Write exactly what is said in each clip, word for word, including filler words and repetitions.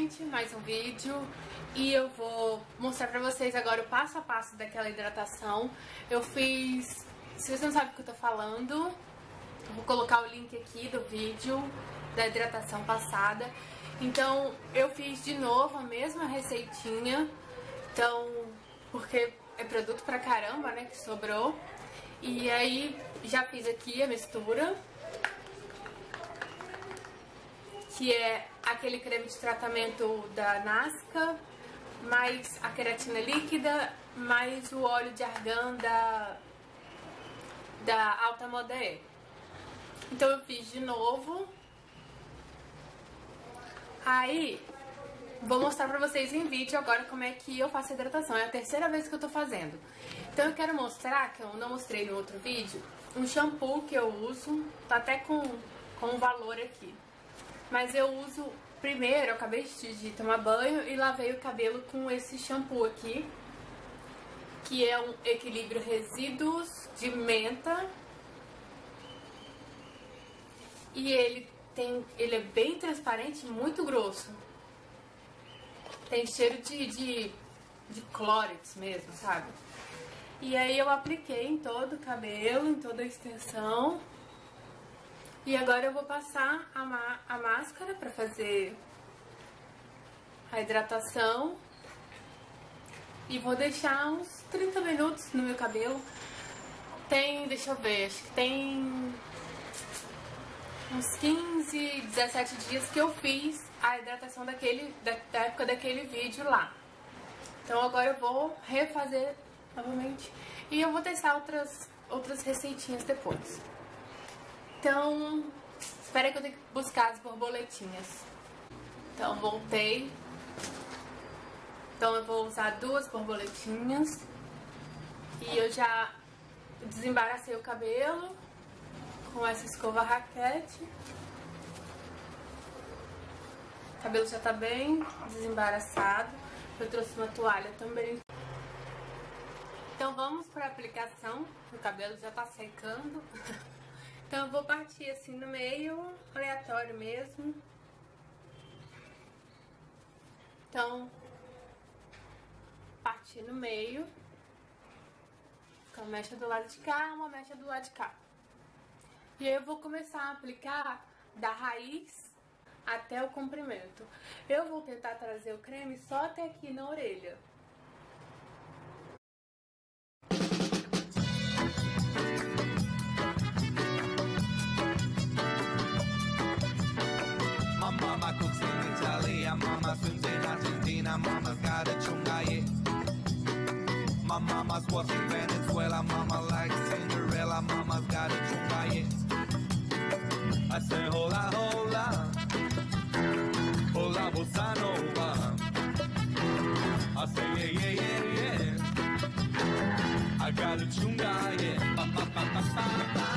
gente, mais um vídeo e eu vou mostrar pra vocês agora o passo a passo daquela hidratação. Eu fiz, se você não sabe o que eu tô falando, eu vou colocar o link aqui do vídeo da hidratação passada. Então eu fiz de novo a mesma receitinha, então, porque é produto pra caramba, né, que sobrou. E aí já fiz aqui a mistura, que é aquele creme de tratamento da Nasca, mais a queratina líquida, mais o óleo de argan da, da Alta Modé. Então eu fiz de novo. Aí vou mostrar pra vocês em vídeo agora como é que eu faço a hidratação. É a terceira vez que eu tô fazendo. Então eu quero mostrar, que eu não mostrei no outro vídeo, um shampoo que eu uso, tá até com, com o valor aqui. Mas eu uso, primeiro, eu acabei de tomar banho e lavei o cabelo com esse shampoo aqui, que é um equilíbrio resíduos de menta. E ele tem, ele é bem transparente, muito grosso. Tem cheiro de, de, de clórex mesmo, sabe? E aí eu apliquei em todo o cabelo, em toda a extensão. E agora eu vou passar a, má, a máscara pra fazer a hidratação. E vou deixar uns trinta minutos no meu cabelo. Tem, deixa eu ver, acho que tem uns quinze, dezessete dias que eu fiz a hidratação daquele, da, da época daquele vídeo lá. Então agora eu vou refazer novamente. E eu vou testar outras, outras receitinhas depois. Então, espera que eu tenho que buscar as borboletinhas. Então, voltei. Então, eu vou usar duas borboletinhas. E eu já desembaracei o cabelo com essa escova raquete. O cabelo já tá bem desembaraçado. Eu trouxe uma toalha também. Então, vamos para a aplicação. O cabelo já tá secando. Então eu vou partir assim no meio, aleatório mesmo. Então, partir no meio. Com a mecha do lado de cá, uma mecha do lado de cá. E aí eu vou começar a aplicar da raiz até o comprimento. Eu vou tentar trazer o creme só até aqui na orelha. Mama cooks in Italy, mama swims in Argentina, mama's got a chunga, yeah. My mama's was in Venezuela, mama likes Cinderella, mama's got a chunga, yeah. I say hola, hola, hola bossa nova. I say yeah, yeah, yeah, yeah. I got a chunga, yeah. Ba, ba, ba, ba, ba, ba.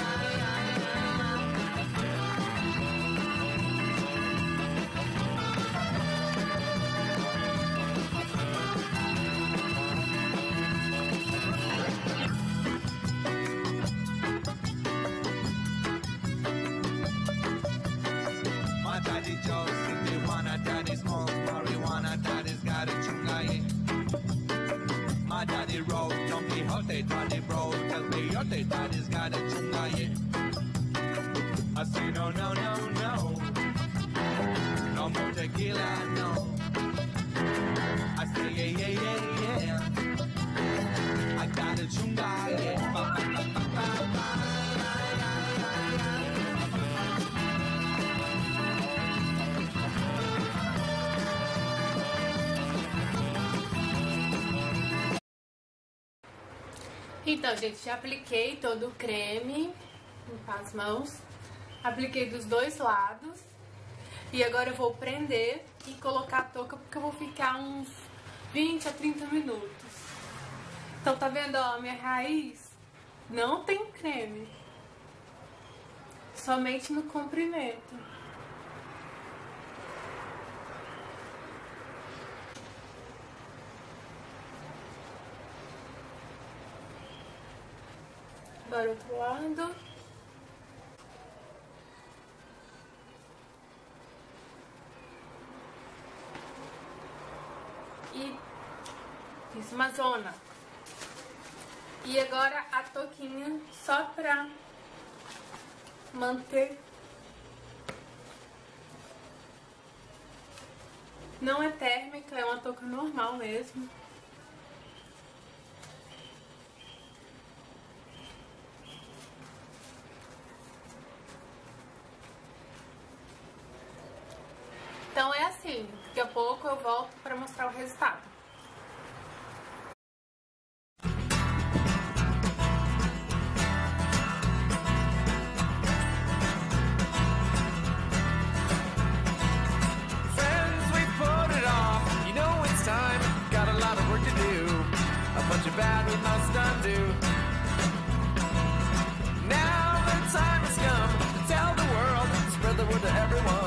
Daddy Joe, Tijuana, daddy smokes marijuana, daddy's got a chunga, yeah. My daddy rode Don Quixote, daddy bro, tells me your daddy's got a chunga, yeah. I say no, no, no, no, no more tequila, no. I say yeah, yeah, yeah, yeah. I got a chunga, yeah. Ba, ba, ba, ba, ba, ba. Então, gente, já apliquei todo o creme, limpar as mãos, apliquei dos dois lados e agora eu vou prender e colocar a touca porque eu vou ficar uns vinte a trinta minutos. Então, tá vendo, ó, a minha raiz não tem creme, somente no comprimento. Agora outro lado. fiz uma zona. E agora a touquinha só pra manter. Não é térmica, é uma touca normal mesmo. Então é assim, daqui a pouco eu volto para mostrar o resultado. Friends, we put it off. You know it's time. Got a lot of work to do. A bunch of bad we must undo. Now the time has come to tell the world, spread the word to everyone.